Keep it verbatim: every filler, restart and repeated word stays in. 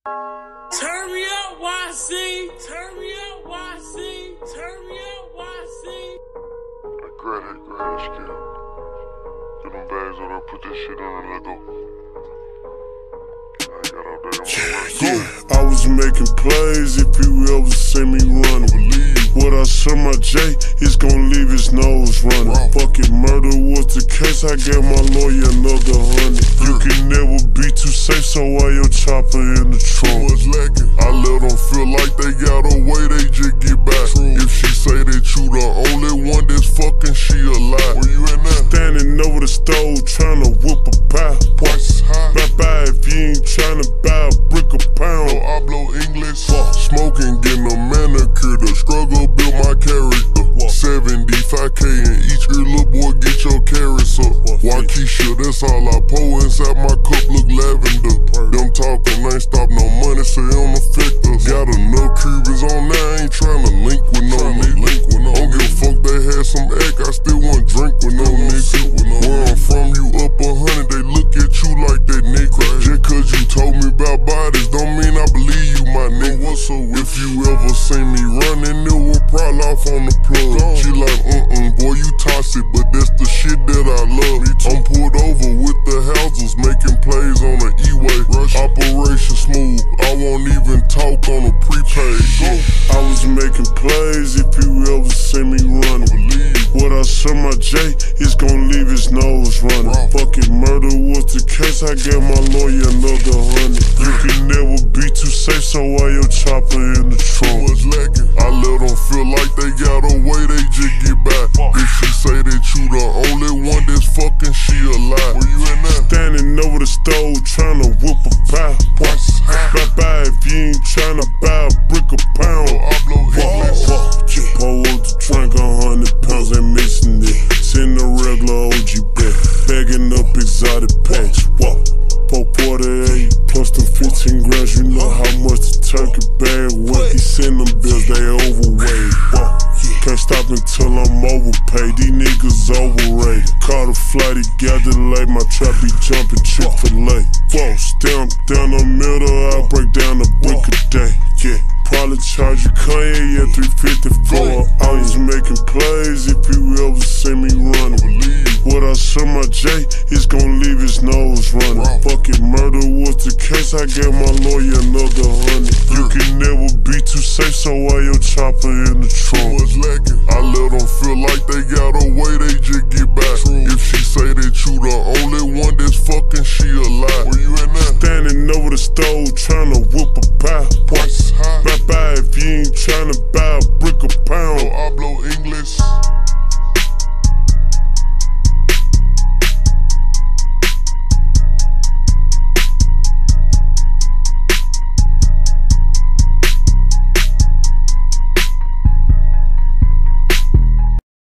Turn me up, Y C. Turn me up, Y C. Turn me up, Y C. I grab it, grab that skill. Get them bags on there, put this shit on and let go. I ain't got all day, I'm gonna Yeah, I was making plays. If you ever see me running, believe what I saw my J is gon' leave his nose running. Wow. Fuck it, murder was the case. I gave my lawyer another hundred. You can never be too safe, so why your chopper in the trunk? What's lacking? I let them feel like they got away, they just get back. True. If she say that you the only one that's fucking, she a lie. Where you at now? Standing over the stove, tryna whip a pie. Price is high. Bye bye if you ain't tryna buy a brick a pound. No, I blow English. Fuck. Smoking, getting a manicure. The struggle built my character. seventy-five K in each ear, little boy, get your carrots up. Waukesha, that's all I pour inside my cup, look lavender. Them talking ain't stop no money, say don't affect us. Got enough Cubans on there, ain't tryna link with no nigga. Don't give a fuck, they had some egg, I still want drink with no nigga. Where I'm from, you up a hundred, they look at you like that nigga. Just cause you told me about bodies, don't mean I believe you, my nigga. If you ever seen me running, it will probably off on the plug. She like, uh-uh, boy, you toxic, but that's the shit that I love. I'm pulled over with the houses, making plays on the E-way. Operation smooth, I won't even talk on a prepaid. I was making plays. If you ever see me running, believe what I saw my J is gon' leave his nose running. Wow. Fuck it, murder was the case. I gave my lawyer another hundred. You can never be too safe, so why your chopper in the trunk? What's lacking? I let them feel like they got away, they just get back. If she say that you the only one that's fucking, she a lie. Where you at now? Standing over the stove, tryna whip a pie. Price is high. Bye bye if you ain't tryna buy a brick a pound. No, I blow English. Pour up the drink, a hundred pounds, ain't missing it. Send a regular O G back, bagging up exotic packs. Whoa, four forty-eight plus the fifteen grams, you know how much the turkey bag weight. He send them bills, they overweight. Whoa, can't stop until I'm overpaid. These niggas overrated. Caught a flight, he got delayed. My trap be jumping Chick-fil-A. Whoa, stamp down the middle, I break down a brick a day. Yeah. Probably charge you Kanye at three fifty-four. I was making plays. If you ever see me running, believe what I saw my J is gon' leave his nose running. Fuck it, murder was the case. I gave my lawyer another hundred. You can never be too safe, so why your chopper in the trunk? What's lacking? I let them feel like they got away, they just get back. If she say that you the only one that's fucking, she a lie. Where you at now? Standing over the stove, tryna whip a pie. Price is high. Bye bye if you ain't tryna buy a